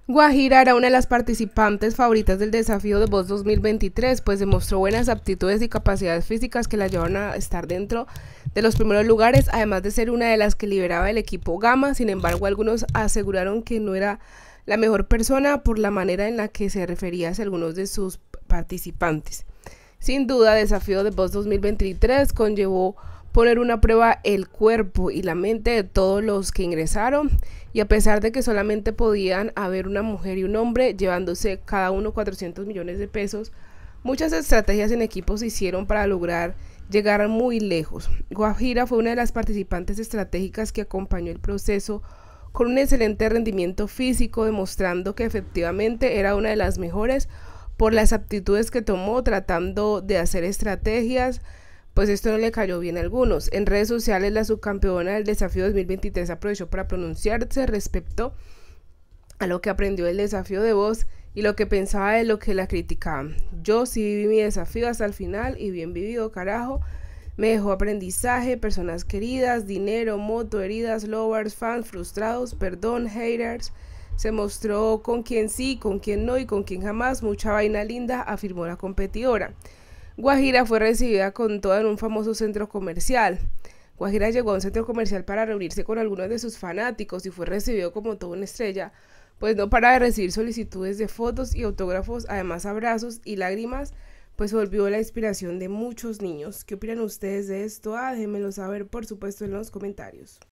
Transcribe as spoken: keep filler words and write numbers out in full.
Guajira era una de las participantes favoritas del desafío de Voz dos mil veintitrés, pues demostró buenas aptitudes y capacidades físicas que la llevaron a estar dentro de los primeros lugares, además de ser una de las que lideraba el equipo Gama. Sin embargo, algunos aseguraron que no era la mejor persona por la manera en la que se refería a algunos de sus participantes. Sin duda, Desafío de Voz dos mil veintitrés conllevó poner una prueba el cuerpo y la mente de todos los que ingresaron, y a pesar de que solamente podían haber una mujer y un hombre llevándose cada uno cuatrocientos millones de pesos, muchas estrategias en equipo se hicieron para lograr llegar muy lejos. Guajira fue una de las participantes estratégicas que acompañó el proceso con un excelente rendimiento físico, demostrando que efectivamente era una de las mejores por las aptitudes que tomó tratando de hacer estrategias. Pues esto no le cayó bien a algunos. En redes sociales, la subcampeona del desafío dos mil veintitrés aprovechó para pronunciarse respecto a lo que aprendió del desafío de voz y lo que pensaba de lo que la criticaban. Yo sí viví mi desafío hasta el final y bien vivido, carajo. Me dejó aprendizaje, personas queridas, dinero, moto, heridas, lovers, fans, frustrados, perdón, haters. Se mostró con quien sí, con quien no y con quien jamás. Mucha vaina linda, afirmó la competidora. Guajira fue recibida con todo en un famoso centro comercial. Guajira llegó a un centro comercial para reunirse con algunos de sus fanáticos y fue recibido como toda una estrella, pues no para de recibir solicitudes de fotos y autógrafos, además abrazos y lágrimas, pues volvió la inspiración de muchos niños. ¿Qué opinan ustedes de esto? Ah, déjenmelo saber por supuesto en los comentarios.